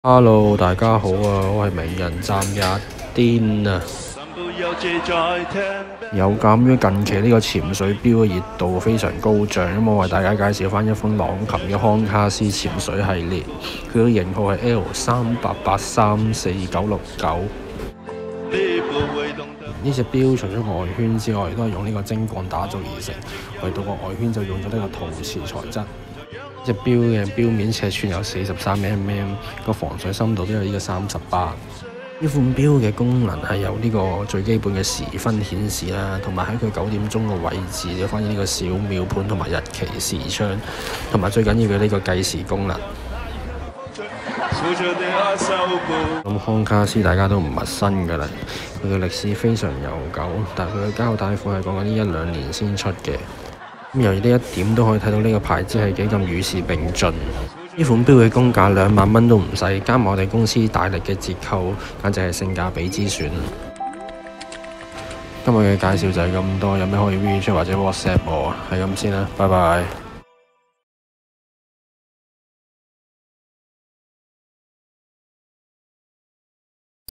Hello，大家好啊！我係名人站嘅癲啊！有鑑於近期呢個潛水錶嘅熱度非常高漲，咁我為大家介紹翻一款朗琴嘅康卡斯潛水系列，佢嘅型號係 L38834969。呢隻錶除咗外圈之外，都係用呢個精鋼打造而成，唯獨個外圈就用咗呢個陶瓷材質。隻錶嘅錶面尺寸有43mm，個防水深度都有呢個38。呢款錶嘅功能係有呢個最基本嘅時分顯示啦，同埋喺佢9點鐘嘅位置有翻呢個小秒盤同埋日期視窗，同埋最緊要嘅呢個計時功能。咁康卡斯大家都唔陌生㗎啦，佢嘅歷史非常悠久，但係佢嘅膠帶褲係講緊呢1-2年先出嘅。咁由於呢一點都可以睇到呢個牌子係幾咁與時並進。呢款錶嘅公價2萬蚊都唔使，加埋我哋公司大力嘅折扣，簡直係性價比之選。今日嘅介紹就係咁多，有咩可以 WeChat 或者 WhatsApp 我，係咁先啦，拜拜。